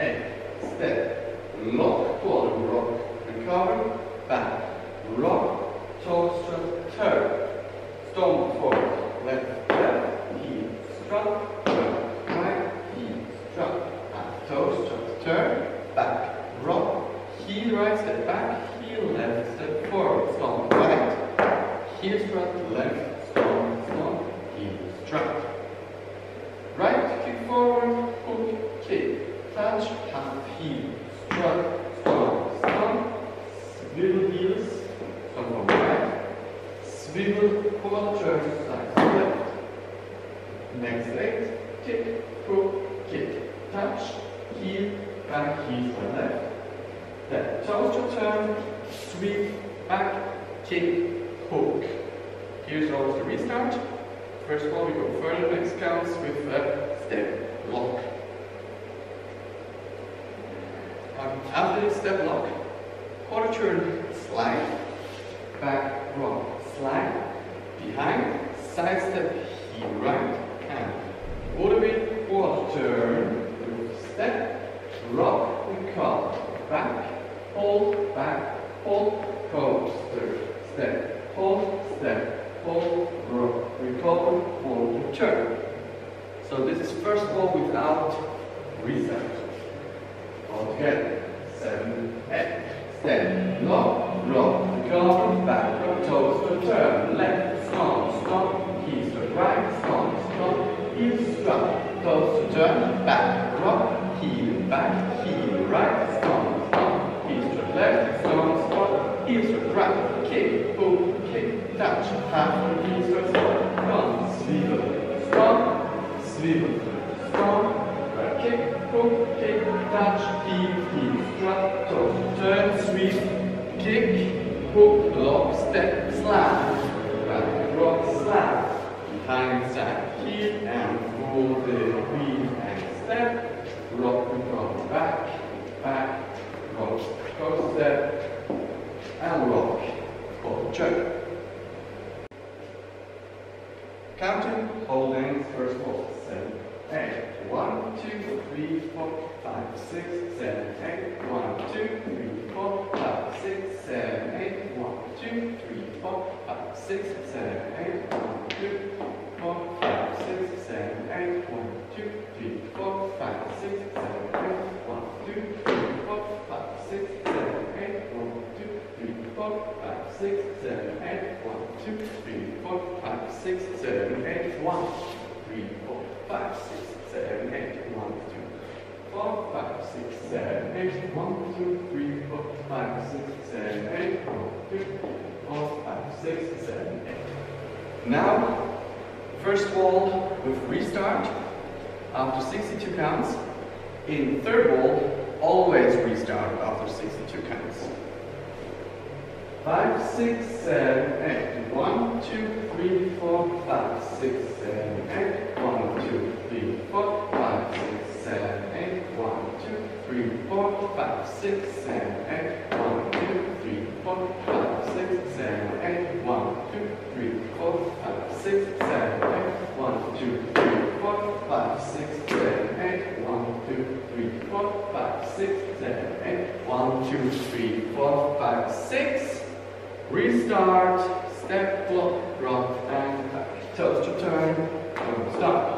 8, step, lock, quarter, rock, recover, back, rock, toe strut, turn, stomp forward, left, left, heel, strut, turn, right, heel, strut, and toe strut, turn, back, rock, heel right, step back, heel left, step forward, stomp right, heel strut, left, stomp, stomp, heel strut. Right, kick forward, hook, kick, touch, half heel, strut, stomp, stomp, swivel heels, stomp from right, swivel, quarter, turn, side, left. Next leg, kick, hook, kick, touch, heel, back, heel to left. Then toes to turn, sweep, back, kick, hook. Here's always the restart. First of all, we go further next counts with a step lock. After this step lock, quarter turn, slide, back, rock, slide, behind, side step, heel right, and all the way, quarter turn, with step, rock, recover, back, hold, coaster, step, hold, rock, recover, hold, turn. So this is first of all without reset. All together. 7, 8. Step, lock, rock, recover, back, rock, toes, turn, left, stomp, heel, strut, right, stomp, heel, strut, toes, turn, back, rock, heel, right, stomp, heel, strut, left, stomp, heel, strut, right, kick, hook, kick, touch, half, heel, strut, stomp, swivel, stomp, right, kick, hook, kick, touch, heel, strut, toes, turn, sweep, kick, hook, lock, step, slide, right, rock, slide, behind, side, heel, and pull the wheel and step, rock, recover, back, rock, go step, and rock, forward, turn. Counting, holding, first of all, 7, 8. 1, 2, 3, 4, 5, 6, 7, 8. 1, 2, 3, 4, 5, 6, 7, 8. 1, 2, 3, 4, 5, 6, 7, 8. 1, 2, 4, 5, 6, 7, 8. 1, 2, 3, 4, 5, 6, 7, 8. 1, 2, 3, 4, 5, 6, 7, 8. 1, 2, 3, 4, 5, 6, 7, 8. 1, 2, 3, 4, 5, 6, 7, 8. 1, 3, 4, 5, 6, 7, 8. 1, 2, 4, 5, 6, 7, 8. 1, 2, 3, 4, 5, 6, 7, 8. 1, 2, 4, 5, 6, 7, 8. Now, first wall with restart after 62 counts. In third wall, always restart after 62 counts. 5, 6, 7, 8. 1, 2, 3, 4, 5, 6, 7, 8. 1, 2, 3, 4, 5, 6, 7, 8. 1, 2, 3, 4, 5, 6, 7, 8. 1, 2, 3, 4, 5, 6, 7, 8. 1, 2, 3, 4, 5, 6, 7, 8. 1, 2, 3, 4, 5, 6, 7, 8. 1, 2, 3, 4, 5, 6, 7, 8. 1, 2, 3, 4, 5, 6. Restart, step, block, rock, and back. Toes to turn, don't stop.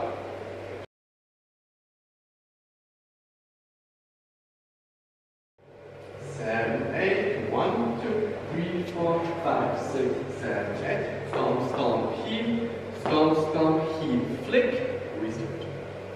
7, 8. 1, 2, 3, 4, 5, 6, 7, 8. Stomp, stomp, heel, flick, restart.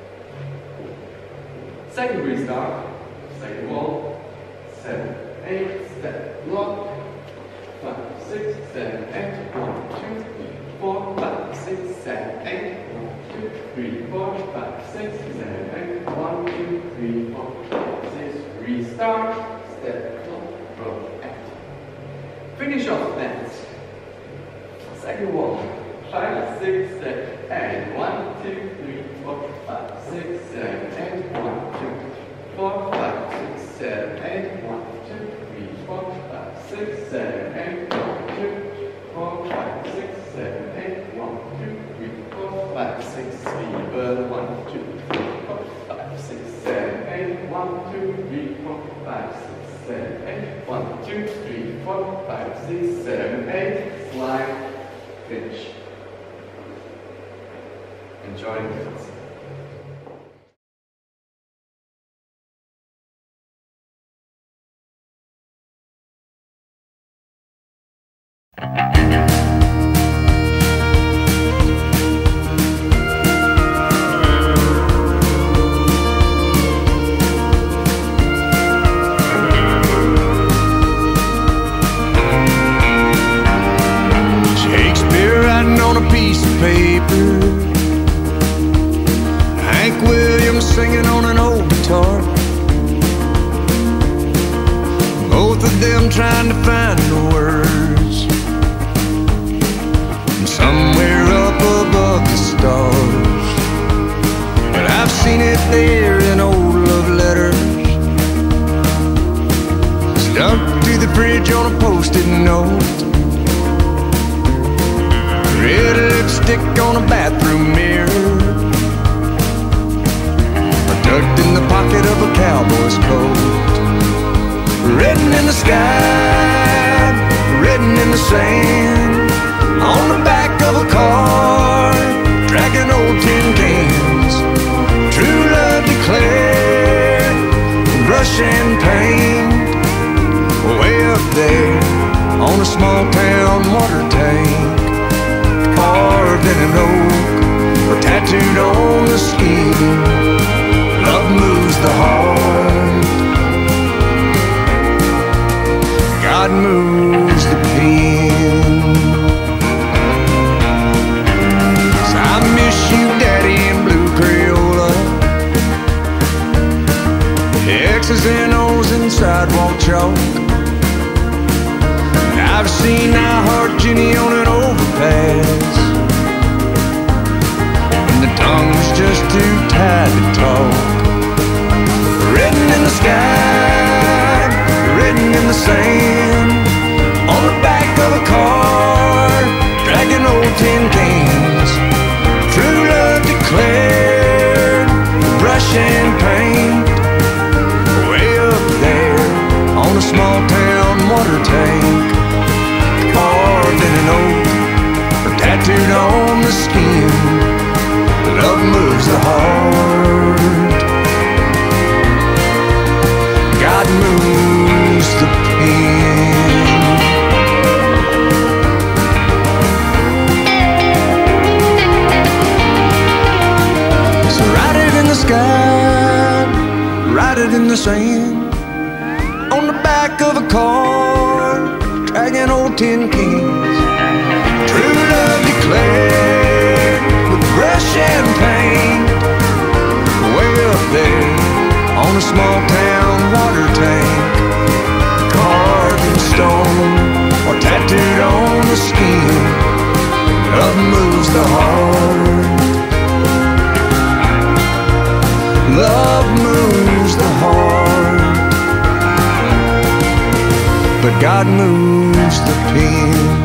Second restart, second wall. 7, 8. Step, block. 5, 6, 7, 8. 1, 2, 3, 4, 5, 6, 7, 8. 1, 2, 3, 4, 5, 6, 7, 8. 1, 2, 3, 4, 5, 6. Restart. Step, block, rock, and finish off that. Second wall. 5, 6, 7, 8. 1, 2, 3, 4, 5, 6, 7, 8. 1, 2, 4, 5, 6, 7, 8. 1, 2, 3, 4, 5, 6, 7, 8. 1, 2, 4, 5, 6, 7, 8. 1, 2, 3, 4, 5, 6, sweeper. 1, 2, 3, 4, 5, 6, 7, 8. 1, 2, 3, 4, 5, 6, 7, 8. 1, 2, 3, 4, 5, 6, 7, 8. Slide, finish. Enjoy the dance. Shakespeare writing on a piece of paper, Hank Williams singing on an old guitar, both of them trying to find the words somewhere up above the stars. But I've seen it there in old love letters, stuck to the fridge on a post-it note, red lipstick on a bathroom mirror, or tucked in the pocket of a cowboy's coat. Written in the sky, written in the sand, on the back of a car, dragging old tin cans. True love declared, brush and paint, way up there on a small town water tank. Carved in an oak or tattooed on the skin, love moves the heart, God moves the pen. So I miss you, Daddy, in blue Crayola, X's and O's in sidewalk chalk. I've seen I Heart Jenny on an overpass, and the tongue's just too tired to talk. Written in the sky, written in the sand, on the back of a car, dragging old tin cans. True love declared, brush and paint, way up there on a small town water tank. Carved in an oak or tattooed on the skin, love moves the heart, God moves the pen. So write it in the sky, write it in the sand, on the back of a car, dragging old tin cans. True love declared, with brush and paint, way up there on a small town water tank. Carved in stone or tattooed on the skin, love moves the heart, love moves the heart, but God moves the pen.